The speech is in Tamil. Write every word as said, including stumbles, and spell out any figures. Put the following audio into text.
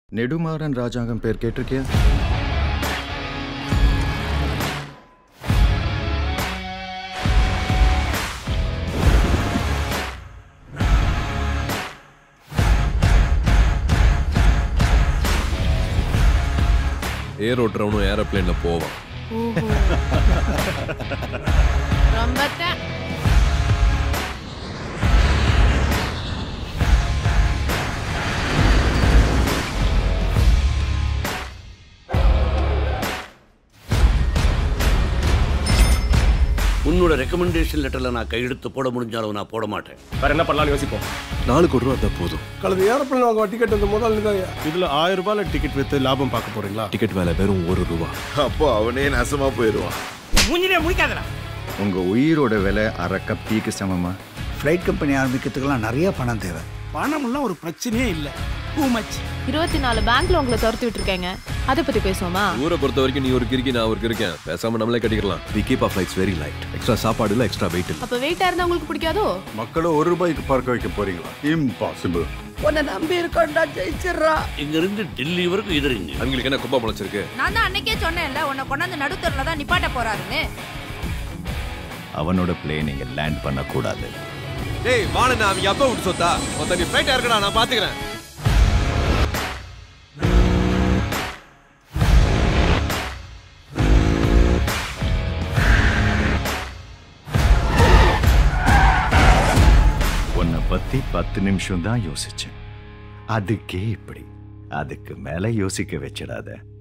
நெடுமாறன் ராஜாங்கம் பேர் கேட்டிருக்கியா? ஏர் ஓட்டுறவனும் ஏரோப்ளேன்ல போவான். உன்னோட ரெக்கமெண்டேஷன் லெட்டர்ல நான் கையெழுத்து போட முடிஞ்சாலும் நான் போட மாட்டேன். வேற என்ன பண்ணலாம்னு யோசிப்போம். நாலு கோடி ரூபா தான் போதும். கலந்து ஏரோப்ளேன் வாங்க டிக்கெட் வந்து முதல்ல தான். இதுல ஆயிரம் ரூபாயில டிக்கெட் வித்து லாபம் பார்க்க போறீங்களா? டிக்கெட் வேலை வெறும் ஒரு ரூபா. அப்போ அவனே நாசமா போயிடுவான். மூஞ்சிலே முடிக்காதடா. உங்க உயிரோட விலை அரை கப் டீக்கு சமமா? ஃப்ளைட் கம்பெனி ஆரம்பிக்கிறதுக்கெல்லாம் நிறைய பணம் தேவை. பணம்லாம் ஒரு பிரச்சனையே இல்லை. Too much. இருபத்தி நாலு பேங்க்ல உங்களை துரத்தி விட்டுருக்கேங்க. அதை பத்தி பேசுவோமா? ஊரை பொறுத்த வரைக்கும் நீ ஒரு கிறுக்கி, நான் ஒரு கிறுக்கேன். பேசாம நம்மளே கட்டிக்கலாம். We keep our flights very light. Extra சாப்பாடு இல்ல, எக்ஸ்ட்ரா வெயிட் இல்ல. அப்ப வெயிட்டா இருந்தா உங்களுக்கு பிடிக்காதோ? மக்களும் ஒரு ரூபாய்க்கு பார்க்க வைக்க போறீங்களா? இம்பாசிபிள். உன்னை நம்பி இருக்கோம்டா, ஜெயிச்சிரா. இங்க இருந்து டெல்லி வரைக்கும் எதிரிங்க. அவங்களுக்கு என்ன குப்பா முளைச்சிருக்கு? நான் தான் அன்னைக்கே சொன்னேன்ல, உன்னை கொண்டாந்து நடுத்தூர்ல தான் நிப்பாட்ட போறாருன்னு. அவனோட பிளேன் இங்க லேண்ட் பண்ண கூடாது. டேய் வாணனா, அவங்க அப்பா விட்டு சொத்தா. மொத்த நீ ஃளைட் இருக்கடா, நான் பாத்துக்கறேன். உன்னை பத்தி பத்து நிமிஷம் தான் யோசிச்சேன். அதுக்கே இப்படி. அதுக்கு மேல யோசிக்க வச்சிடாத.